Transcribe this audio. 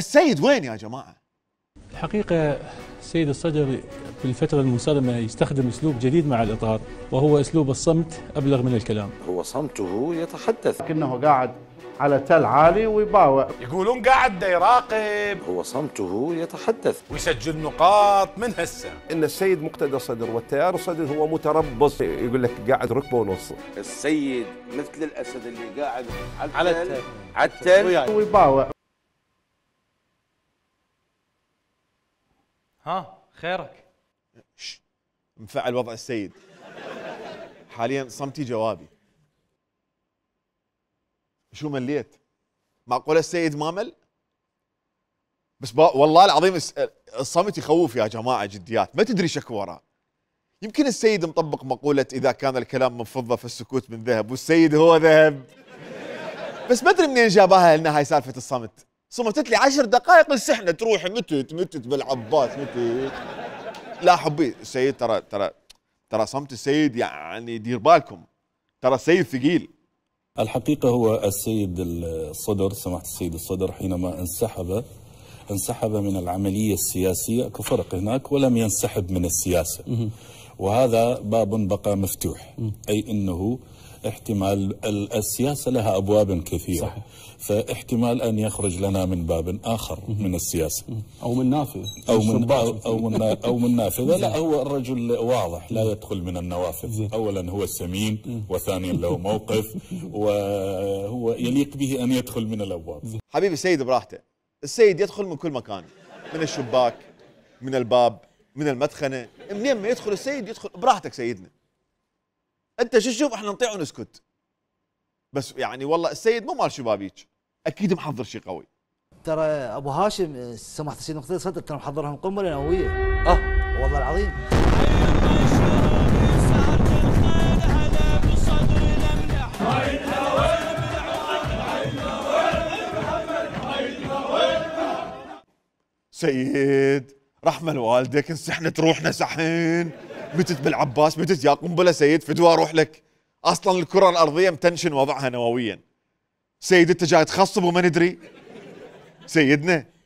السيد وين يا جماعة؟ الحقيقة السيد الصدر في الفترة المنصرمة يستخدم أسلوب جديد مع الإطار، وهو أسلوب الصمت أبلغ من الكلام. هو صمته يتحدث. لكنه قاعد على تل عالي ويباوع. يقولون قاعد يراقب. هو صمته يتحدث ويسجل نقاط من هسه. إن السيد مقتدى صدر والتيار الصدر هو متربص، يقول لك قاعد ركبه ونص. السيد مثل الأسد اللي قاعد على التل ويباوع. ها خيرك؟ مفعل وضع السيد حاليا صمتي جوابي. شو مليت؟ معقولة السيد ما مل؟ بس والله العظيم الصمت يخوف يا جماعة، جديات ما تدري شكو وراه. يمكن السيد مطبق مقولة إذا كان الكلام من فضة فالسكوت من ذهب، والسيد هو ذهب. بس ما أدري منين جابها لنا هاي سالفة الصمت. صمتت لي 10 دقائق السحنة تروح متت بالعباس متت. لا حبي السيد ترى صمت السيد يعني دير بالكم، ترى السيد ثقيل. الحقيقة هو السيد الصدر، سماحة السيد الصدر، حينما انسحب من العملية السياسية، اكو فرق هناك، ولم ينسحب من السياسة، وهذا باب بقى مفتوح. أي أنه احتمال السياسة لها أبواب كثيرة. صحيح. فاحتمال أن يخرج لنا من باب آخر من السياسة، أو من نافذة أو من نافذة. لا، هو الرجل واضح لا يدخل من النوافذ. أولا هو سمين، وثانيا له موقف، وهو يليق به أن يدخل من الأبواب. حبيبي السيد براحته، السيد يدخل من كل مكان، من الشباك، من الباب، من المدخنة، منين ما يدخل السيد يدخل براحتك سيدنا. انت شو تشوف احنا نطيع ونسكت. بس يعني والله السيد مو مال شبابيك، اكيد محضر شيء قوي. ترى ابو هاشم سماحه السيد مقتدى صدر ترى محضرهم قنبله نوويه. والله العظيم. سيد رحمة لوالدك، انسحنا روحنا سحين، متت بالعباس، متت يا قنبله سيد، فدوى اروح لك. اصلا الكره الارضيه متنشن وضعها نوويا. سيد انت جاي تخصب وما ندري؟ سيدنا